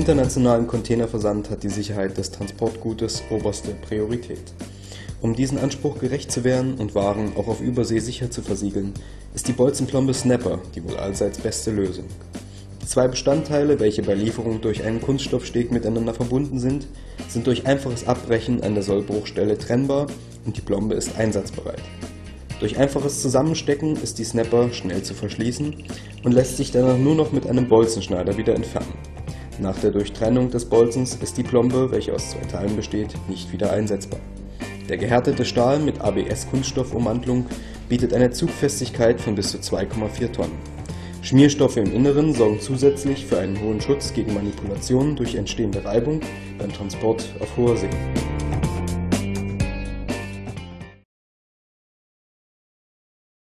internationalen Containerversand hat die Sicherheit des Transportgutes oberste Priorität. Um diesem Anspruch gerecht zu werden und Waren auch auf Übersee sicher zu versiegeln, ist die Bolzenplombe Snapper die wohl allseits beste Lösung. Die zwei Bestandteile, welche bei Lieferung durch einen Kunststoffsteg miteinander verbunden sind durch einfaches Abbrechen an der Sollbruchstelle trennbar und die Plombe ist einsatzbereit. Durch einfaches Zusammenstecken ist die Snapper schnell zu verschließen und lässt sich danach nur noch mit einem Bolzenschneider wieder entfernen. Nach der Durchtrennung des Bolzens ist die Plombe, welche aus zwei Teilen besteht, nicht wieder einsetzbar. Der gehärtete Stahl mit ABS-Kunststoffummantelung bietet eine Zugfestigkeit von bis zu 2,4 Tonnen. Schmierstoffe im Inneren sorgen zusätzlich für einen hohen Schutz gegen Manipulationen durch entstehende Reibung beim Transport auf hoher See.